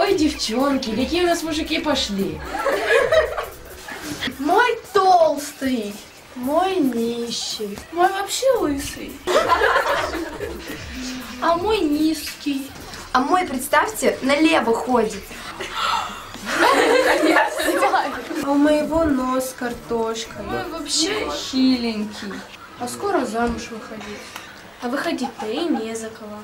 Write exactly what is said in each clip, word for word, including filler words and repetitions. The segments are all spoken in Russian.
Ой, девчонки, какие у нас мужики пошли. Мой толстый, мой нищий, мой вообще лысый, а мой низкий. А мой, представьте, налево ходит. А у моего нос картошка. Ой, вообще хиленький. А скоро замуж выходить. А выходить-то и не за кого.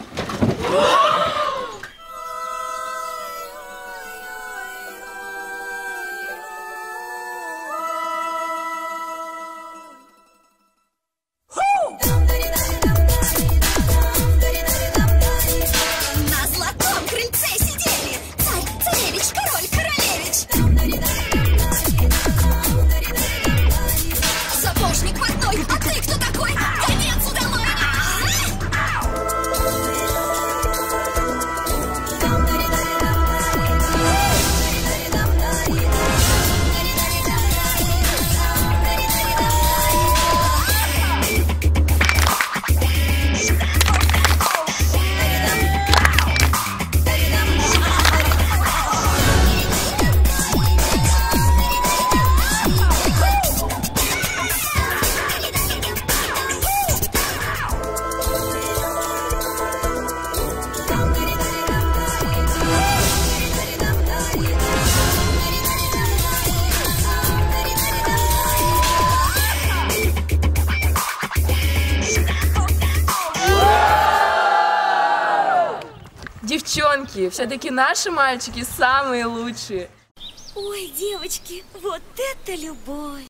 Девчонки, все-таки наши мальчики самые лучшие. Ой, девочки, вот это любовь!